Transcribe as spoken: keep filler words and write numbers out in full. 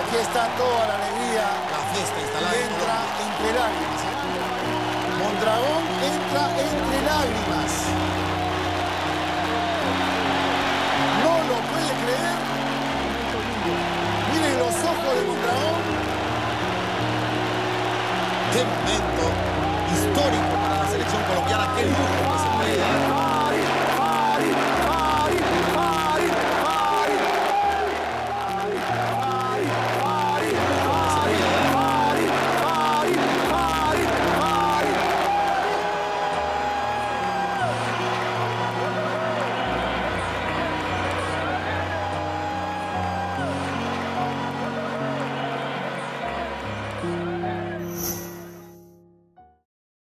Aquí está toda la alegría. La fiesta instalada en Entra Colombia. entre lágrimas. Mondragón entra entre lágrimas.